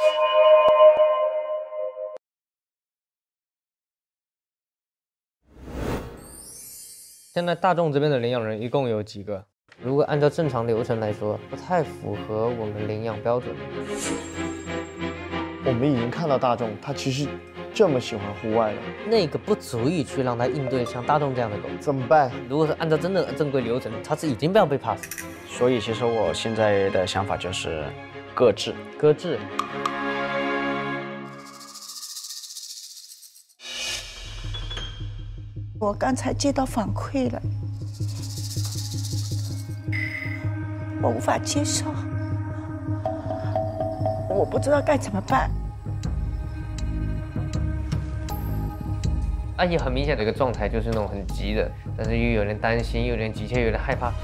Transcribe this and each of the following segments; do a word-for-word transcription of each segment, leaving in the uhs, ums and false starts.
现在大众这边的领养人一共有几个？如果按照正常流程来说，不太符合我们领养标准。 我们已经看到大众，他其实这么喜欢户外了， 那个不足以去让他应对像大众这样的狗， 怎么办？ 如果是按照真的正规流程，他是已经不要被 pass。 所以其实我现在的想法就是搁置， 搁置。 我刚才接到反馈了，我无法接受，我不知道该怎么办。 阿姨很明显的一个状态就是那种很急的，但是又有点担心，又有点急切，又有点害怕。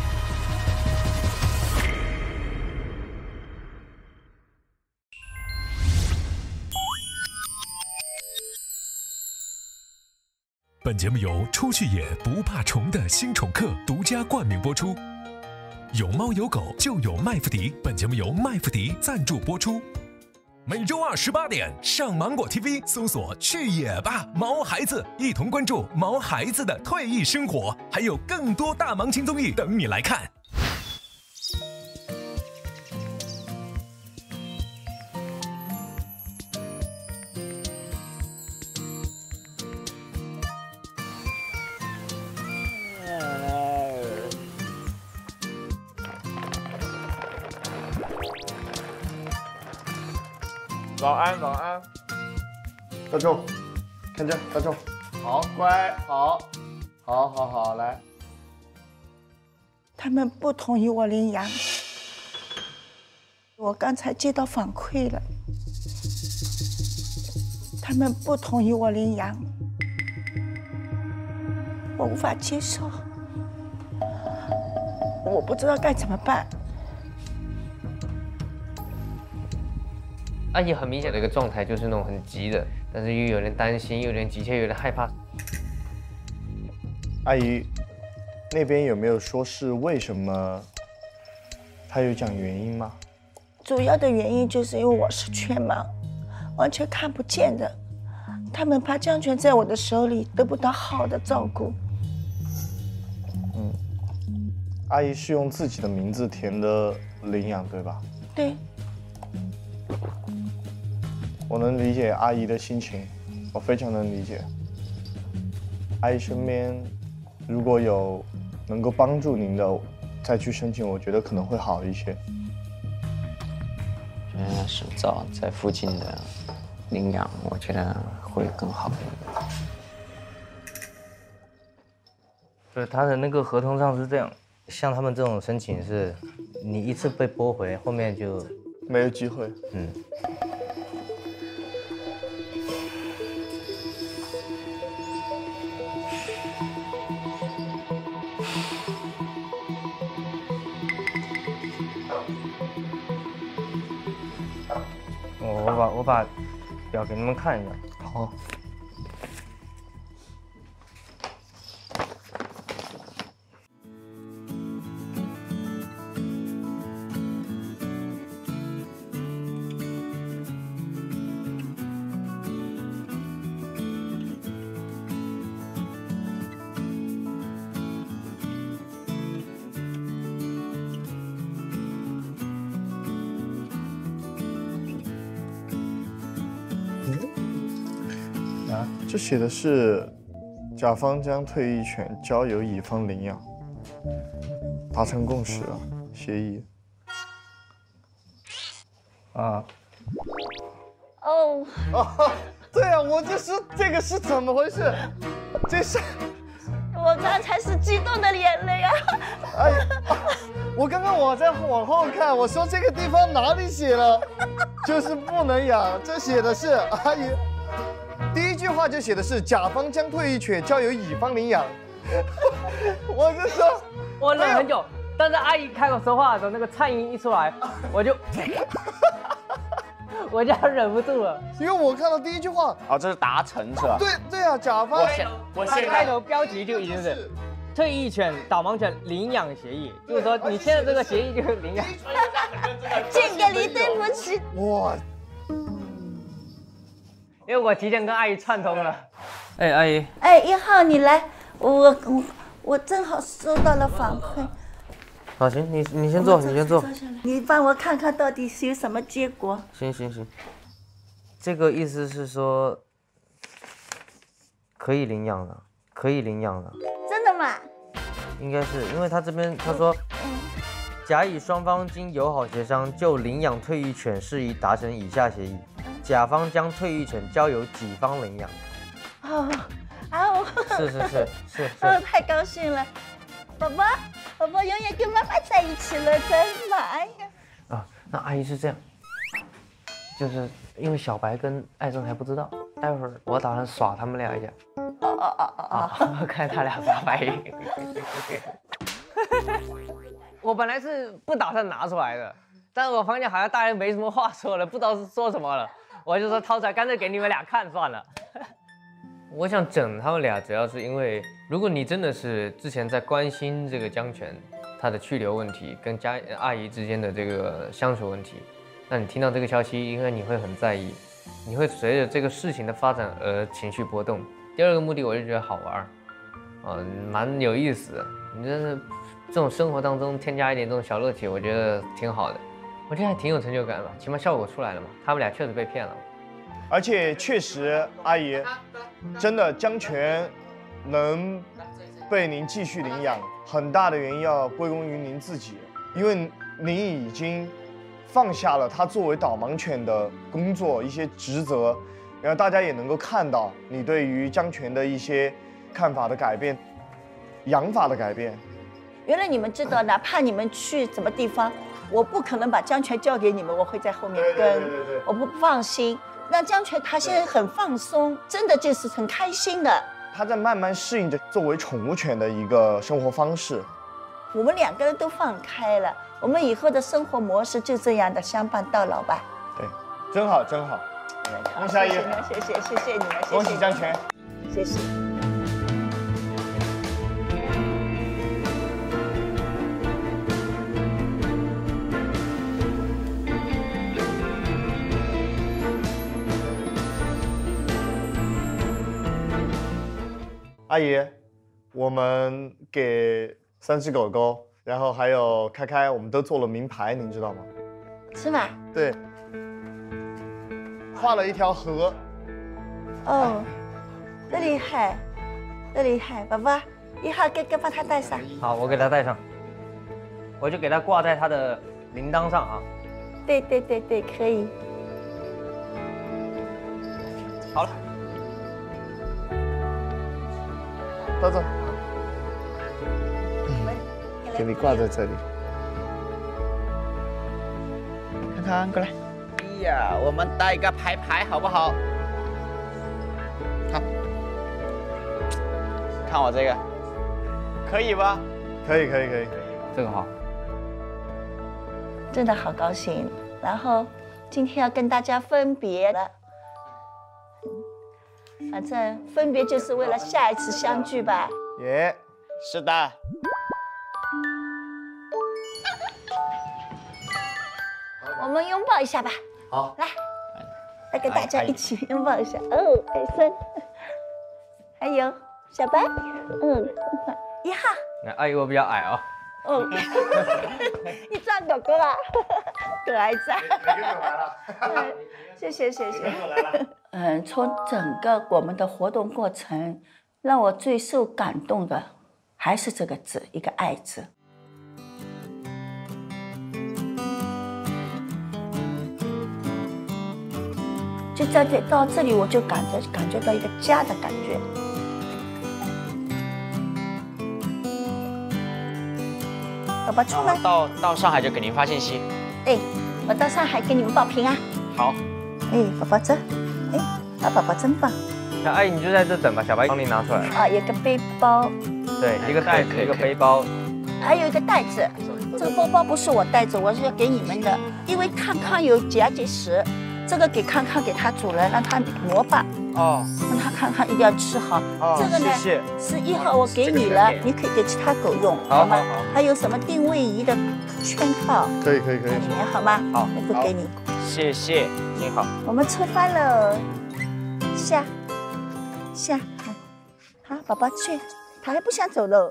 本节目由出去野不怕虫的新宠课独家冠名播出。有猫有狗就有麦福迪，本节目由麦福迪赞助播出。每周二十八点上芒果 T V 搜索去野吧毛孩子，一同关注毛孩子的退役生活，还有更多大芒亲综艺等你来看。 早安，早安，大众，看这，大众，好乖，好，好，好，好，来。 他们不同意我领养，我刚才接到反馈了，他们不同意我领养，我无法接受，我不知道该怎么办。 阿姨很明显的一个状态就是那种很急的，但是又有点担心，又有点急切，又有点害怕。 阿姨，那边有没有说是为什么？他有讲原因吗？ 主要的原因就是因为我是全盲，完全看不见的，他们怕江泉在我的手里得不到好的照顾。 嗯，阿姨是用自己的名字填的领养，对吧？ 对。 我能理解阿姨的心情，我非常能理解。阿姨身边如果有能够帮助您的，再去申请，我觉得可能会好一些。 嗯，是找在附近的领养，我觉得会更好。 不是他的那个合同上是这样，像他们这种申请是，你一次被驳回，后面就没有机会。 嗯。我把我把表给你们看一下。 好。这写的是甲方将退役权交由乙方领养，达成共识啊，协议。 啊。 哦。 啊，对啊，我就是这个是怎么回事？这是我刚才是激动的眼泪啊！ 哎呀，我刚刚我在往后看，我说这个地方哪里写了，就是不能养，这写的是阿姨。第一句话就写的是甲方将退役权交由乙方领养，我就说， 我忍很久，但是阿姨开口说话的时候，那个颤音一出来，我就，我就忍不住了， 因为我看到第一句话， 哦，这是达成是吧？ 对对啊，甲方， 我先我先开头标题就已经是退役犬导盲犬领养协议，就是说你签的这个协议就是领养。 敬给你，对不起。 哇， 因为我提前跟阿姨串通了。哎，阿姨， 哎，一号你来，我我我正好收到了反馈。 好，行，你你先坐，你先坐。 你帮我看看到底是有什么结果。 行行行，这个意思是说可以领养了，可以领养了。 真的吗？ 应该是，因为他这边他说，甲乙双方经友好协商，就领养退役犬事宜达成以下协议。甲方将退役犬交由己方领养。 哦，啊，我是是是是是。 哦，太高兴了，宝宝，宝宝永远跟妈妈在一起了，真的，哎呀。 啊，那阿姨是这样，就是因为小白跟艾珍还不知道，待会儿我打算耍他们俩一下。 哦哦哦哦哦， 看他俩发白眼。我本来是不打算拿出来的，但是我发现好像大人没什么话说了，不知道是说什么了，我就说掏出来，干脆给你们俩看算了。我想整他们俩，主要是因为如果你真的是之前在关心这个江泉他的去留问题跟家阿姨之间的这个相处问题，那你听到这个消息，应该你会很在意，你会随着这个事情的发展而情绪波动。第二个目的，我就觉得好玩，啊，蛮有意思的。你真的这种生活当中添加一点这种小乐趣，我觉得挺好的。我觉得还挺有成就感吧，起码效果出来了嘛。他们俩确实被骗了。 而且确实，阿姨，真的江泉能被您继续领养，很大的原因要归功于您自己，因为您已经放下了他作为导盲犬的工作一些职责，然后大家也能够看到你对于江泉的一些看法的改变，养法的改变。 原来你们知道，哪怕你们去什么地方，我不可能把江泉交给你们，我会在后面跟， 对对对对我不放心。让江泉他现在很放松，真的就是很开心的。 他在慢慢适应着作为宠物犬的一个生活方式。 我们两个人都放开了，我们以后的生活模式就这样的相伴到老吧。 对，真好真好。恭喜阿姨， 谢谢谢谢你们，谢谢恭喜江泉， 谢谢。 阿姨，我们给三只狗狗，然后还有开开，我们都做了名牌，您知道吗？ 是吗？ 对，画了一条河。 哦，这厉害，这厉害，宝宝，一号哥哥帮他戴上。 好，我给他戴上，我就给他挂在他的铃铛上啊。 对对对对，可以。 好了。 走走，给你挂在这里。看看，过来。 哎呀，我们带一个牌牌好不好？看，看我这个，可以吧？ 可以可以可以， 这个好。 真的好高兴，然后今天要跟大家分别了。反正分别就是为了下一次相聚吧。 耶， 是的。 我们拥抱一下吧。 好， 来，来跟大家一起拥抱一下。哦，艾森，还有小白，嗯，一号。 那阿姨我比较矮哦。 哦，你抓狗狗啊？可爱在。 每个狗来了。 谢谢谢谢。嗯，从整个我们的活动过程，让我最受感动的还是这个字，一个爱字。就在这到这里，我就感觉感觉到一个家的感觉。宝宝出来。 到到上海就给您发信息。 哎，我到上海给你们报平安。 好。 哎，宝宝这，哎，大宝宝真棒。 那阿姨你就在这等吧，小白帮你拿出来。 啊，有个背包。 对，一个袋子，一个背包， 还有一个袋子。这个包包不是我带着，我是要给你们的，因为康康有结节石，这个给康康给他主人，让他膜拜。 哦。 让他康康一定要吃好。 哦， 这个呢， 谢谢。 是一号我给你了，你可以给其他狗用，好吗？还有什么定位仪的圈套？ 可以可以可以。 里面好吗？ 好， 我不给你。 谢谢，您好。 我们出发了，下下，好，宝宝去，他还不想走喽，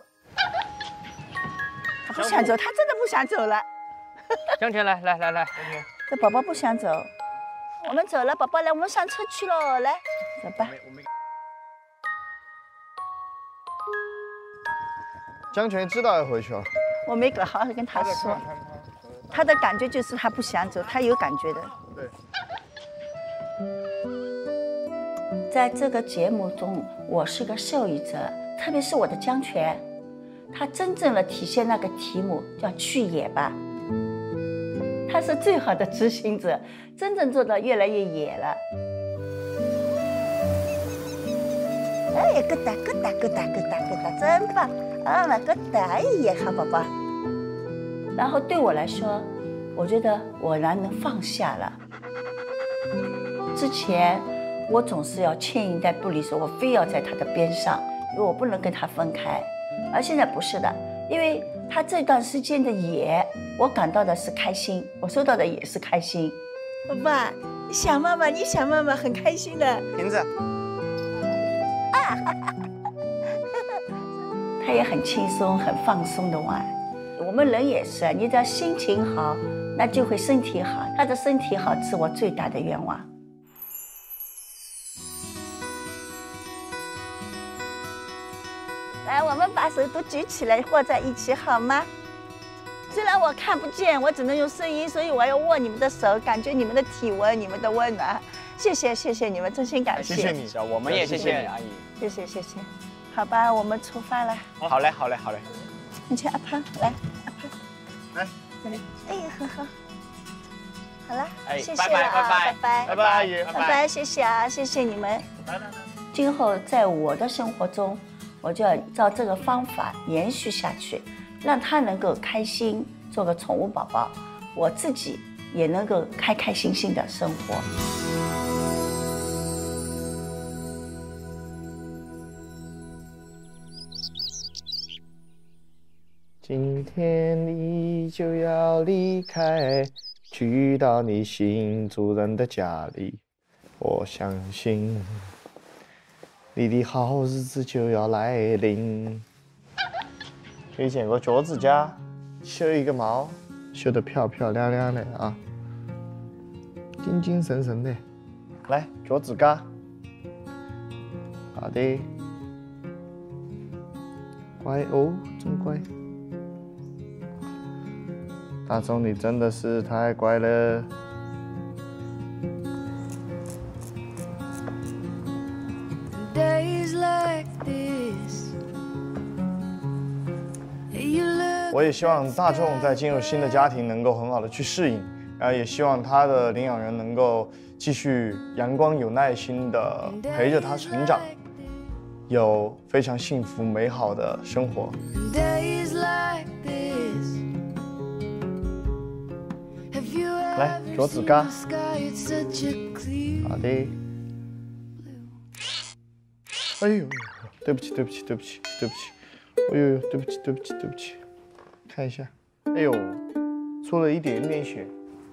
他不想走，他真的不想走了。 向前来来来来， 这宝宝不想走，我们走了，宝宝来，我们上车去喽，来，走吧。 江泉知道要回去了， 我没好好跟他说，他的感觉就是他不想走，他有感觉的。 对。 在这个节目中，我是个受益者，特别是我的江泉，他真正的体现那个题目叫去野吧。他是最好的执行者，真正做到越来越野了。哎呀，咯哒咯哒咯哒咯哒咯哒，真棒！啊嘛咯哒，哎呀，好宝宝。然后对我来说，我觉得我然能放下了。之前我总是要牵引带不离手，我非要在他的边上，因为我不能跟他分开。而现在不是的，因为他这段时间的野，我感到的是开心，我收到的也是开心。宝宝，你想妈妈，你想妈妈，很开心的。 瓶子。 啊，他也很轻松、很放松的玩。我们人也是，你只要心情好，那就会身体好。他的身体好是我最大的愿望。来，我们把手都举起来，握在一起，好吗？虽然我看不见，我只能用声音，所以我要握你们的手，感觉你们的体温、你们的温暖。谢谢，谢谢你们，真心感谢。 谢谢你， 我们也谢谢你，阿姨。 谢谢，谢谢。好吧，我们出发了。 好嘞，好嘞，好嘞。 你去阿胖，来，阿胖， 来， 这里。哎，很好。好了， 哎谢谢拜拜了啊， 拜拜拜拜，阿姨， 拜拜，谢谢啊，谢谢你们。 来来来。 今后在我的生活中，我就要照这个方法延续下去，让他能够开心，做个宠物宝宝，我自己也能够开开心心的生活。 今天你就要离开，去到你新主人的家里。我相信你的好日子就要来临。推荐个脚趾甲，修一个毛，修得漂漂亮亮的啊，精精神神的。来，脚趾甲。好的。乖哦，真乖。大钟，你真的是太乖了。我也希望大众在进入新的家庭能够很好的去适应，然后也希望他的领养人能够继续阳光有耐心的陪着他成长，有非常幸福美好的生活。来，脚趾甲。好的。哎呦，对不起，对不起，对不起，对不起。哎呦，对不起，对不起，对不起。看一下，哎呦，出了一点点血。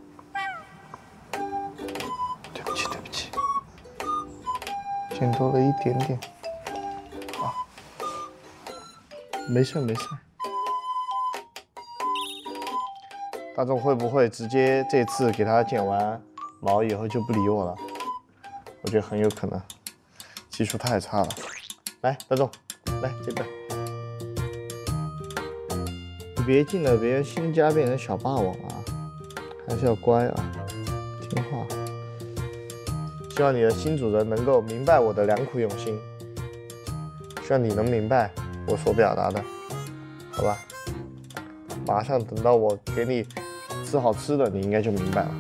对不起，对不起，溅多了一点点。啊，没事没事。大众会不会直接这次给他剪完毛以后就不理我了？我觉得很有可能，技术太差了。来，大众，来这边。你别进了别人新家变成小霸王啊，还是要乖啊，听话。希望你的新主人能够明白我的良苦用心，希望你能明白我所表达的，好吧？马上等到我给你吃好吃的，你应该就明白了。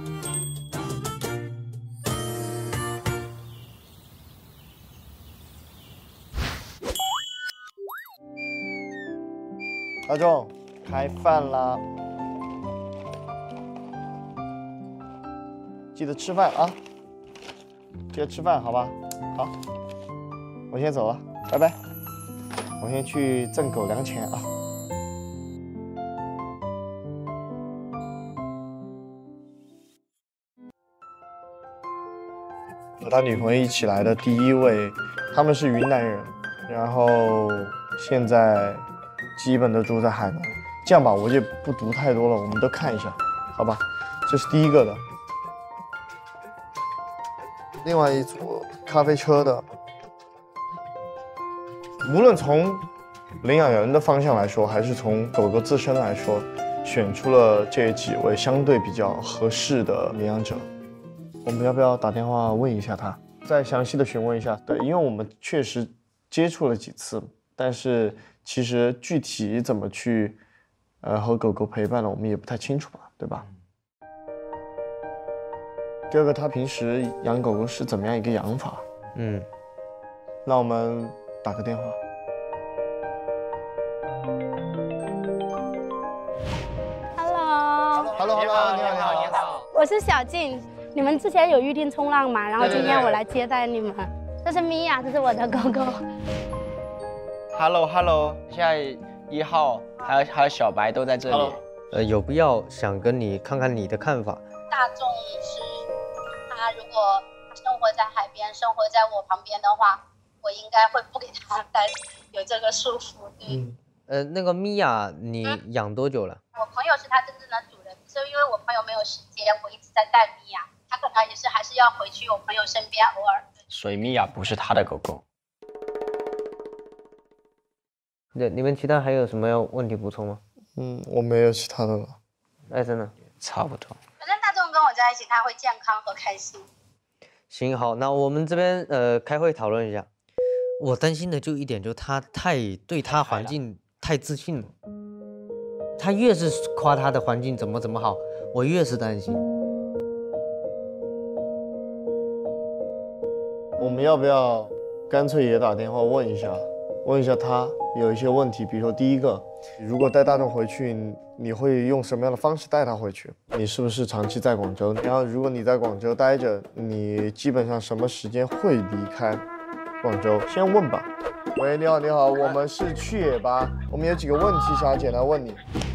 大众，开饭啦！记得吃饭啊！记得吃饭，好吧？好，我先走了，拜拜。我先去挣狗粮钱啊。 和他女朋友一起来的第一位，他们是云南人，然后现在基本都住在海南。这样吧，我就不读太多了，我们都看一下，好吧？这是第一个的，另外一组咖啡车的，无论从领养人的方向来说，还是从狗狗自身来说，选出了这几位相对比较合适的领养者。我们要不要打电话问一下他，再详细的询问一下？对，因为我们确实接触了几次，但是其实具体怎么去，呃，和狗狗陪伴呢，我们也不太清楚吧，对吧？第二个，他平时养狗狗是怎么样一个养法？ 嗯， 那我们打个电话。 Hello， Hello， 你好，你好，你好，你好。 我是小静，你们之前有预定冲浪嘛？然后今天我来接待你们。这是米娅，这是我的狗狗。 Hello Hello， 现在一号还有还有小白都在这里。 Hello 呃，有必要想跟你看看你的看法。 大众是他如果生活在海边，生活在我旁边的话，我应该会不给他带有这个束缚。对。 嗯。 呃，那个米娅，你养多久了？ 我朋友是他真正的主人，就因为我朋友没有时间，我一直在带米娅，他可能也是还是要回去我朋友身边偶尔。 所以米娅不是他的狗狗。 对，你们其他还有什么要问题补充吗？ 嗯，我没有其他的了。 艾森呢？ 差不多。 反正大众跟我在一起，他会健康和开心。 行，好，那我们这边呃开会讨论一下。我担心的就一点，就他太对他环境太自信了。他越是夸他的环境怎么怎么好，我越是担心。 我们要不要干脆也打电话问一下，问一下他有一些问题，比如说第一个，如果带大众回去，你会用什么样的方式带他回去？你是不是长期在广州？然后如果你在广州待着，你基本上什么时间会离开广州？先问吧。喂，你好，你好，我们是去野吧，我们有几个问题想要简单问你。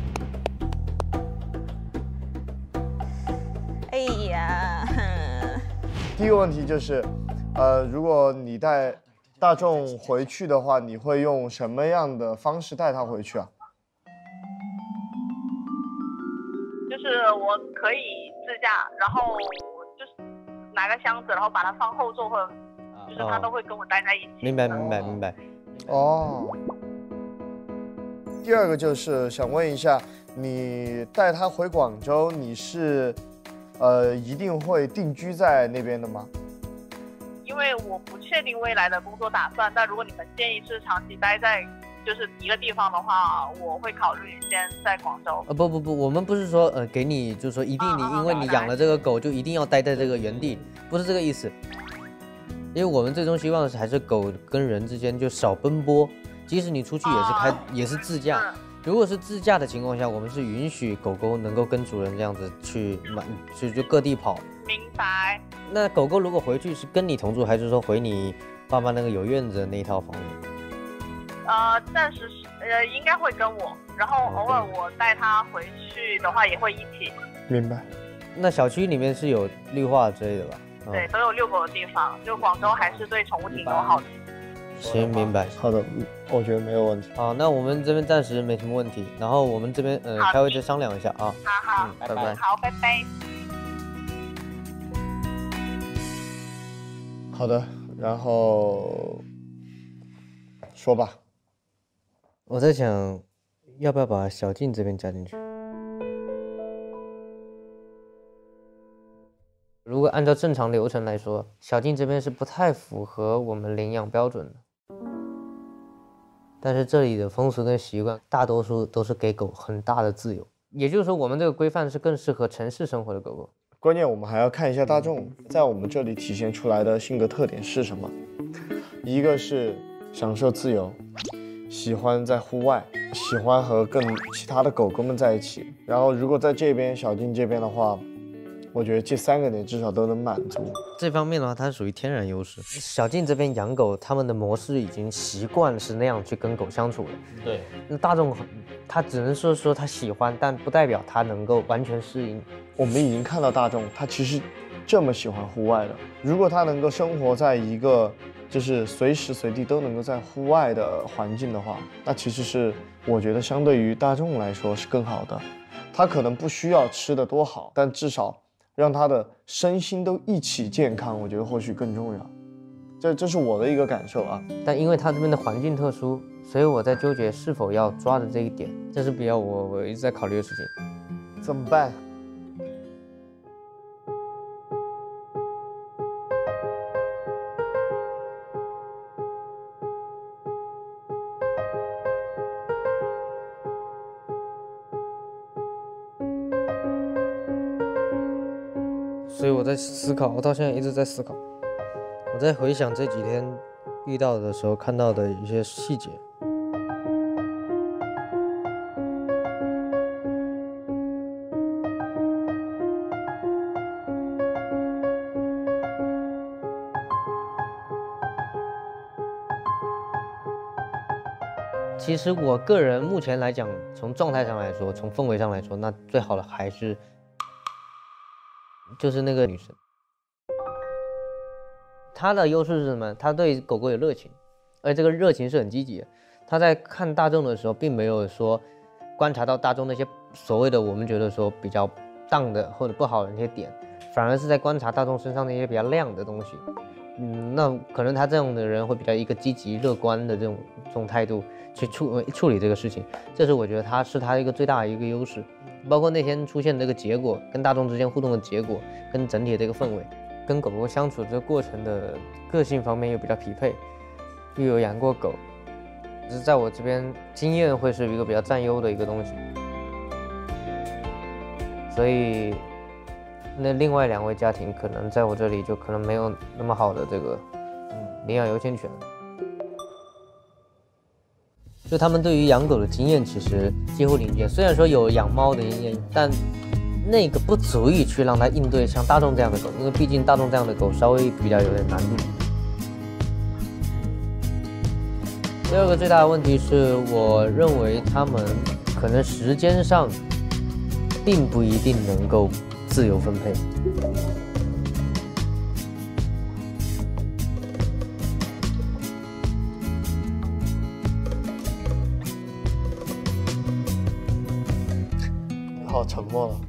哎呀， 第一个问题就是，呃，如果你带大众回去的话，你会用什么样的方式带他回去啊？ 就是我可以自驾，然后就是拿个箱子，然后把它放后座，或者就是他都会跟我待在一起。 明白，明白，明白。 哦。第二个就是想问一下，你带他回广州，你是呃一定会定居在那边的吗？ 因为我不确定未来的工作打算，但如果你们建议是长期待在就是一个地方的话，我会考虑先在广州。 呃不不不，我们不是说呃给你就是说一定你因为你养了这个狗就一定要待在这个原地，不是这个意思。因为我们最终希望是还是狗跟人之间就少奔波，即使你出去也是开、啊、也是自驾。如果是自驾的情况下，我们是允许狗狗能够跟主人这样子去满去就各地跑。 明白。 那狗狗如果回去是跟你同住，还是说回你爸妈那个有院子的那一套房子？ 呃，暂时是呃应该会跟我，然后偶尔我带它回去的话也会一起。 明白。 那小区里面是有绿化之类的吧？ 对，都有遛狗的地方，就广州还是对宠物挺友好的。 行，明白。 好的，我觉得没有问题。 好，那我们这边暂时没什么问题，然后我们这边呃开会再商量一下啊。 好好， 嗯，拜拜。 好，拜拜。 好的，然后说吧。 我在想，要不要把小静这边加进去？如果按照正常流程来说，小静这边是不太符合我们领养标准的。但是这里的风俗跟习惯，大多数都是给狗很大的自由。也就是说，我们这个规范是更适合城市生活的狗狗。 关键我们还要看一下大众在我们这里体现出来的性格特点是什么。一个是享受自由，喜欢在户外，喜欢和跟其他的狗狗们在一起。然后如果在这边小静这边的话，我觉得这三个点至少都能满足。 这方面的话，它属于天然优势。小静这边养狗，他们的模式已经习惯是那样去跟狗相处了。 对。 那大众他只能说说他喜欢，但不代表他能够完全适应。 我们已经看到大众，他其实这么喜欢户外的。如果他能够生活在一个就是随时随地都能够在户外的环境的话，那其实是我觉得相对于大众来说是更好的。他可能不需要吃得多好，但至少让他的身心都一起健康，我觉得或许更重要。这这是我的一个感受啊。 但因为他这边的环境特殊，所以我在纠结是否要抓的这一点，这是比较我我一直在考虑的事情。 怎么办？ 所以我在思考，我到现在一直在思考，我在回想这几天遇到的时候看到的一些细节。其实我个人目前来讲，从状态上来说，从氛围上来说，那最好的还是就是那个女生。她的优势是什么？她对狗狗有热情，而且这个热情是很积极的。她在看大众的时候，并没有说观察到大众那些所谓的我们觉得说比较当的或者不好的那些点，反而是在观察大众身上那些比较亮的东西。嗯，那可能他这样的人会比较一个积极乐观的这种这种态度去处处理这个事情，这是我觉得他是他一个最大的一个优势。包括那天出现这个结果，跟大众之间互动的结果，跟整体的这个氛围，跟狗狗相处这个过程的个性方面又比较匹配，又有养过狗，只是在我这边经验会是一个比较占优的一个东西，所以。那另外两位家庭可能在我这里就可能没有那么好的这个嗯领养优先权，就他们对于养狗的经验其实几乎零件，虽然说有养猫的经验，但那个不足以去让它应对像大众这样的狗，因为毕竟大众这样的狗稍微比较有点难度。第二个最大的问题是，我认为他们可能时间上并不一定能够自由分配。 好沉默了，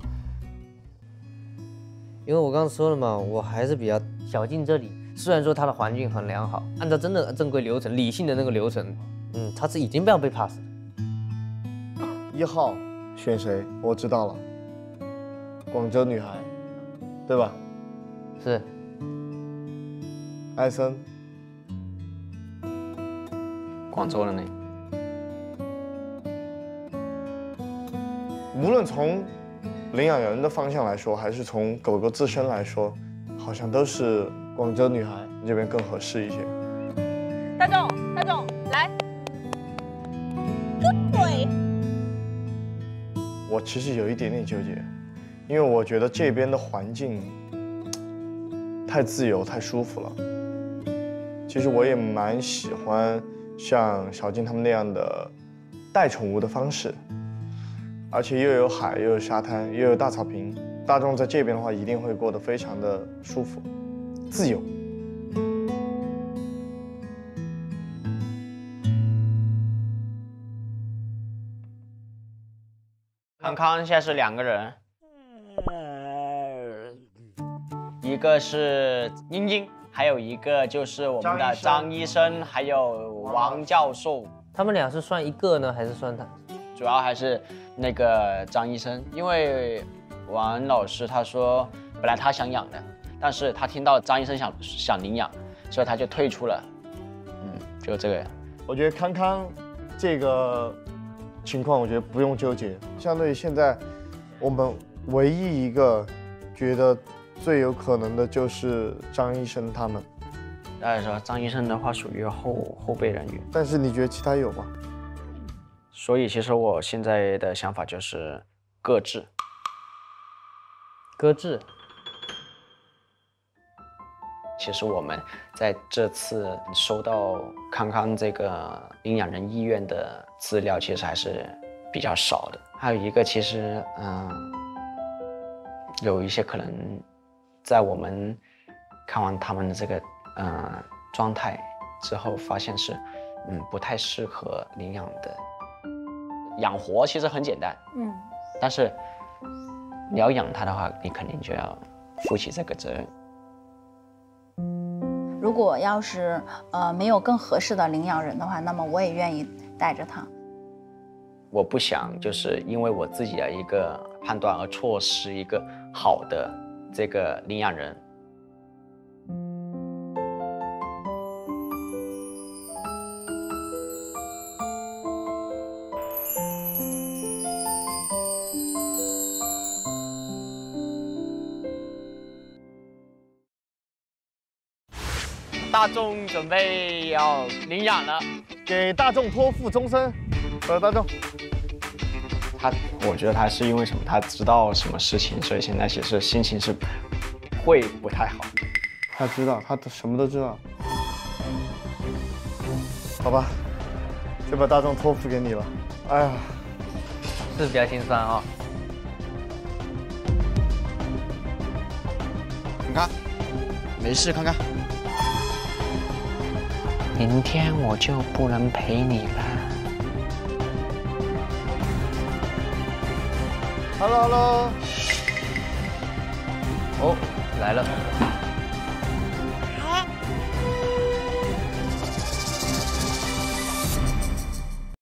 因为我刚刚说了嘛，我还是比较小静这里，虽然说它的环境很良好，按照真的正规流程、理性的那个流程，嗯，它是已经不要被 pass 的。 一号选谁？我知道了。广州女孩，对吧？ 是。 艾森， 广州的那。 无论从领养人的方向来说，还是从狗狗自身来说，好像都是广州女孩这边更合适一些。 大众，大众，来。Good boy。 我其实有一点点纠结。因为我觉得这边的环境太自由、太舒服了。其实我也蛮喜欢像小静他们那样的带宠物的方式，而且又有海，又有沙滩，又有大草坪。大众在这边的话，一定会过得非常的舒服、自由。 康康现在是两个人。一个是英英，还有一个就是我们的张医生，还有王教授。 他们俩是算一个呢，还是算他？ 主要还是那个张医生，因为王老师他说本来他想养的，但是他听到张医生想想领养，所以他就退出了。嗯，就这个。 我觉得康康这个情况，我觉得不用纠结。相对于现在，我们唯一一个觉得最有可能的就是张医生他们。 大家说张医生的话属于后后备人员， 但是你觉得其他有吗？ 所以其实我现在的想法就是搁置。 搁置。 其实我们在这次收到康康这个领养人意愿的资料，其实还是比较少的。还有一个，其实嗯，有一些可能在我们看完他们的这个呃状态之后，发现是嗯不太适合领养的。养活其实很简单，嗯，但是你要养它的话，你肯定就要负起这个责任。 如果要是呃没有更合适的领养人的话，那么我也愿意带着它。 我不想就是因为我自己的一个判断而错失一个好的这个领养人。大众准备要领养了， 给大众托付终身。呃，大众， 他，我觉得他是因为什么？他知道什么事情，所以现在其实心情是会不太好。 他知道，他什么都知道。好吧，就把大众托付给你了。哎呀， 是比较心酸啊、哦。 你看，没事，看看。明天我就不能陪你了。 Hello Hello， 哦，来了。